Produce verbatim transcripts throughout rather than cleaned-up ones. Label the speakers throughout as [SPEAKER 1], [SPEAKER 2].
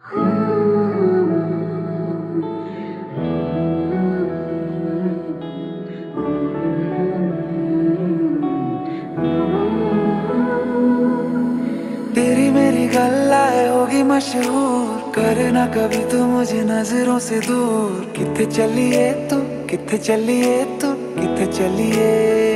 [SPEAKER 1] तेरी मेरी गल्लाए होगी मशहूर, करे ना कभी तू मुझे नजरों से दूर। किथे चलिए तू, किथे चलिए तू, किथे चलिए।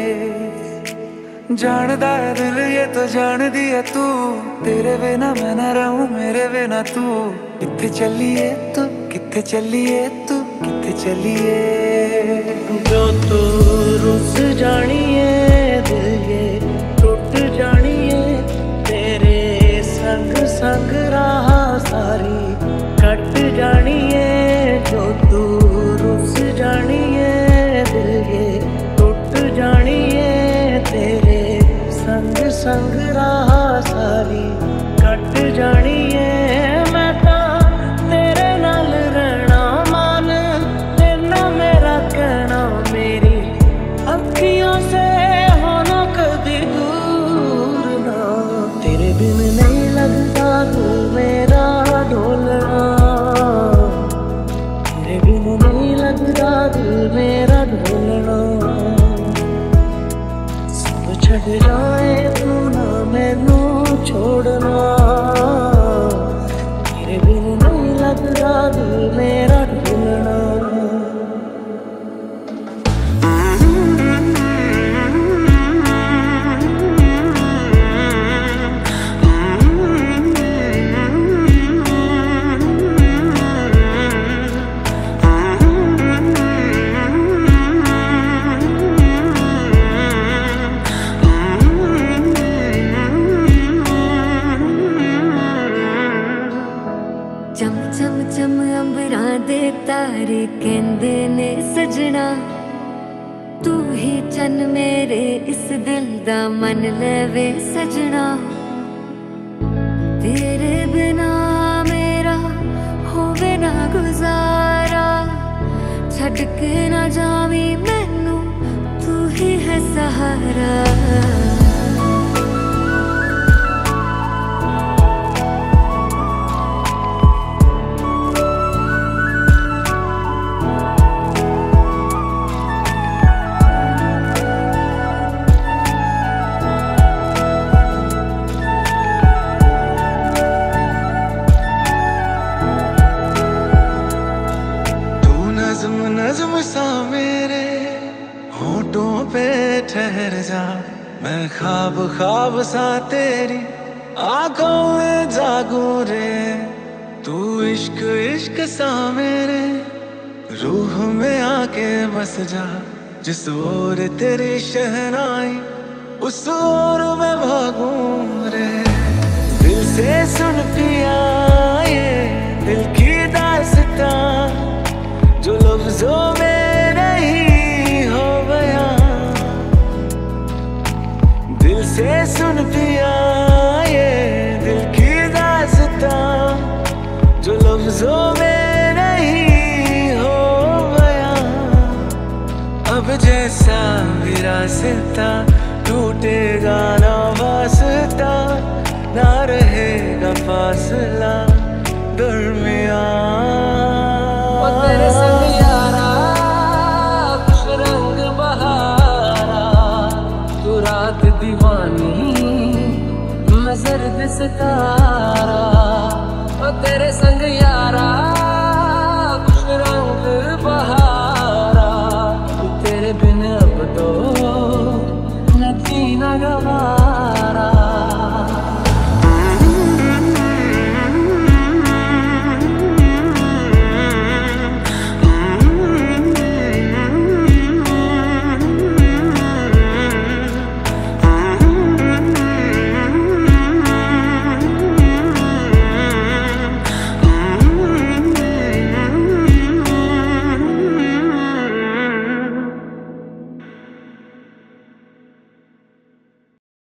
[SPEAKER 1] जानदा है दिल ये तो जान दिया तू, तेरे बिना मैं ना रहूं मेरे बिना तू। किथे चलिए तू, किथे चलिए तू, किथे चलिए।
[SPEAKER 2] जो तू रुस जानिए दिल ये टूट जानिए, तेरे संग संग राह सारी कट जानिए। जो तू रुस जानिए दिल ये टूट जानिए, तेरे संग संग राह सारी कट जानिए। मैं ता तेरे नाल रहना मान, तेना मेरा कहना मेरी अखियों से होना कभी दूर ना। तेरे बिन नहीं लगता दिल मेरा ढोलना, तेरे बिन नहीं लगता दिल मेरा ढोलना। सब छड़ जाए तू ना मैनू छोड़ना, तेरे बिन नहीं लगता दिल मेरा ढोलना।
[SPEAKER 3] चम चम चम अंबरां दे तारे कहंदे ने सजना, तू ही चन मेरे इस दिल दा मन लेवे सजना। तेरे बिना मेरा होवे ना गुजारा, छड़ के ना जावी मैनू तू ही है सहारा।
[SPEAKER 1] नज़्म सा मेरे होठों पे ठहर जा, मैं ख्वाब ख्वाब सा तेरी आंखों में जागूं रे। तू इश्क इश्क सा मेरे रूह में आके बस जा, जिस ओर तेरी शहनाई उस ओर मैं भागूं रे। दिल से सुन पिया ये दिल की दास्तां, जो लफ्जों में नहीं हो गया। दिल से सुन पिया ये दिल की दास्तां, जो लफ्जों में नहीं हो गया। अब जैसा भी रास्ता टूटेगा ना वास्ता, ना रहेगा फासला दरमियां।
[SPEAKER 2] तेरे संग यारा खुश रंग बहारा, तू रात दीवानी मैं सर्द सितारा। ओ तेरे संग यारा खुश रंग बहारा, तेरे बिन अब तो न जीना गवारा।